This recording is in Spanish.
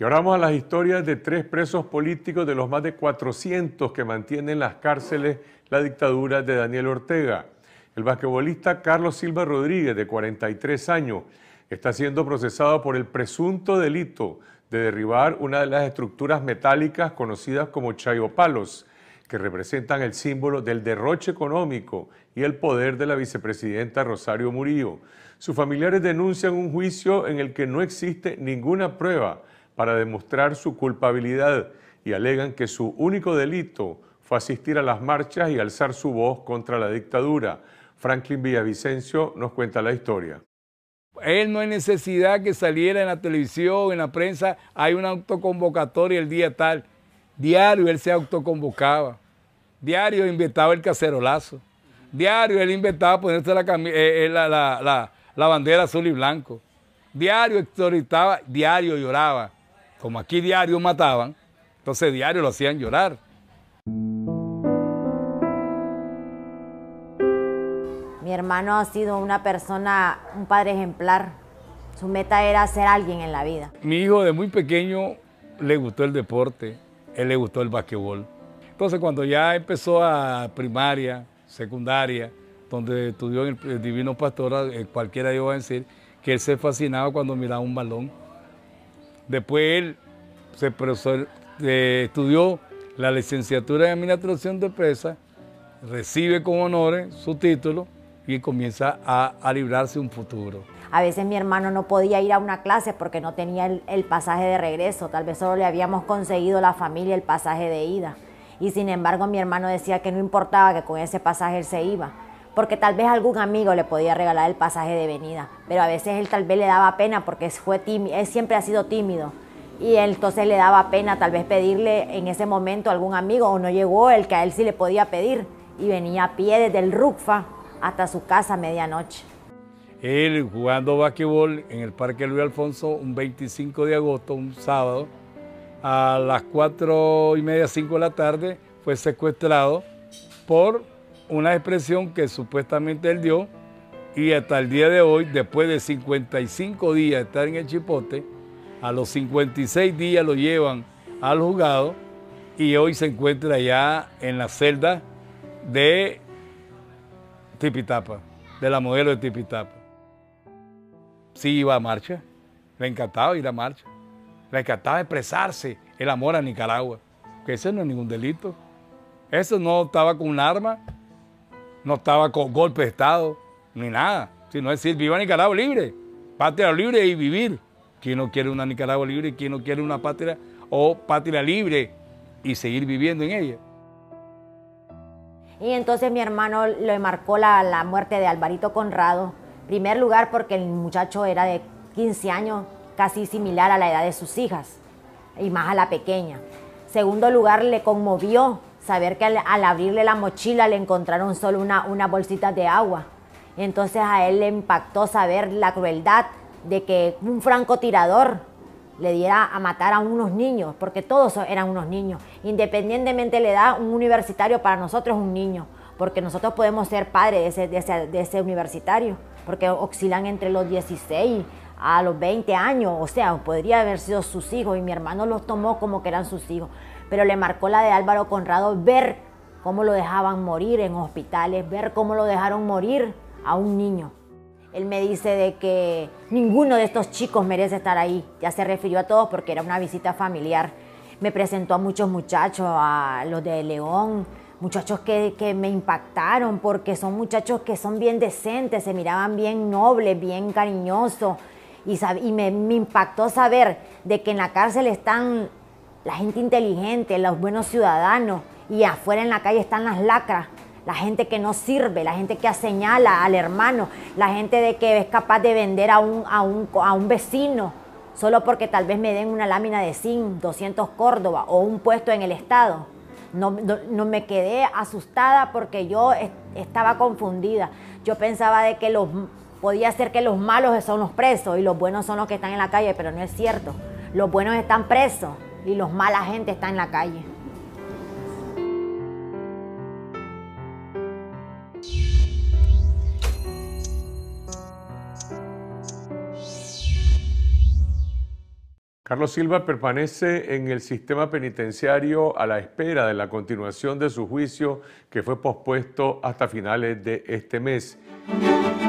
Y ahora vamos a las historias de 3 presos políticos de los más de 400 que mantienen en las cárceles la dictadura de Daniel Ortega. El basquetbolista Carlos Silva Rodríguez, de 43 años, está siendo procesado por el presunto delito de derribar una de las estructuras metálicas conocidas como chayopalos, que representan el símbolo del derroche económico y el poder de la vicepresidenta Rosario Murillo. Sus familiares denuncian un juicio en el que no existe ninguna prueba para demostrar su culpabilidad y alegan que su único delito fue asistir a las marchas y alzar su voz contra la dictadura. Franklin Villavicencio nos cuenta la historia. Él no hay necesidad que saliera en la televisión, en la prensa, hay una autoconvocatoria el día tal. Diario él se autoconvocaba, diario inventaba el cacerolazo, diario él inventaba ponerse la bandera azul y blanco, diario exoritaba, diario lloraba. Como aquí diario mataban, entonces diario lo hacían llorar. Mi hermano ha sido una persona, un padre ejemplar. Su meta era ser alguien en la vida. Mi hijo de muy pequeño le gustó el deporte, él le gustó el basquetbol. Entonces cuando ya empezó a primaria, secundaria, donde estudió en el Divino Pastor, cualquiera iba a decir que él se fascinaba cuando miraba un balón. Después él estudió la licenciatura en Administración de Empresas, recibe con honores su título y comienza a librarse un futuro. A veces mi hermano no podía ir a una clase porque no tenía el pasaje de regreso. Tal vez solo le habíamos conseguido la familia el pasaje de ida. Y sin embargo mi hermano decía que no importaba, que con ese pasaje él se iba. Porque tal vez algún amigo le podía regalar el pasaje de venida. Pero a veces él tal vez le daba pena porque fue tímido, él siempre ha sido tímido. Y entonces le daba pena tal vez pedirle en ese momento a algún amigo, o no llegó el que a él sí le podía pedir. Y venía a pie desde el RUCFA hasta su casa a medianoche. Él jugando basquetbol en el Parque Luis Alfonso un 25 de agosto, un sábado, a las 4:30, 5 de la tarde, fue secuestrado por una expresión que supuestamente él dio, y hasta el día de hoy, después de 55 días de estar en el Chipote, a los 56 días lo llevan al juzgado y hoy se encuentra ya en la celda de Tipitapa, de la modelo de Tipitapa. Sí iba a marcha, le encantaba ir a marcha, le encantaba expresarse el amor a Nicaragua, que ese no es ningún delito. Eso no estaba con un arma, no estaba con golpe de Estado, ni nada, sino decir, viva Nicaragua libre, patria libre y vivir. ¿Quién no quiere una Nicaragua libre? ¿Quién no quiere una patria o patria libre y seguir viviendo en ella? Y entonces mi hermano le marcó la muerte de Alvarito Conrado. En primer lugar porque el muchacho era de 15 años, casi similar a la edad de sus hijas, y más a la pequeña. Segundo lugar, le conmovió saber que al abrirle la mochila le encontraron solo una bolsita de agua. Entonces a él le impactó saber la crueldad de que un francotirador le diera a matar a unos niños, porque todos eran unos niños. Independientemente de la edad, un universitario para nosotros es un niño, porque nosotros podemos ser padres de ese universitario, porque oscilan entre los 16 a los 20 años, o sea, podría haber sido sus hijos, y mi hermano los tomó como que eran sus hijos. Pero le marcó la de Álvaro Conrado ver cómo lo dejaban morir en hospitales, ver cómo lo dejaron morir a un niño. Él me dice de que ninguno de estos chicos merece estar ahí. Ya se refirió a todos porque era una visita familiar. Me presentó a muchos muchachos, a los de León, muchachos que me impactaron porque son muchachos que son bien decentes, se miraban bien nobles, bien cariñosos. Y me impactó saber de que en la cárcel están la gente inteligente, los buenos ciudadanos, y afuera en la calle están las lacras. La gente que no sirve, la gente que señala al hermano, la gente de que es capaz de vender a un vecino solo porque tal vez me den una lámina de zinc, 200 Córdoba o un puesto en el Estado. No me quedé asustada porque yo estaba confundida. Yo pensaba de que podía ser que los malos son los presos y los buenos son los que están en la calle, pero no es cierto. Los buenos están presos y los mala gente está en la calle. Carlos Silva permanece en el sistema penitenciario a la espera de la continuación de su juicio, que fue pospuesto hasta finales de este mes.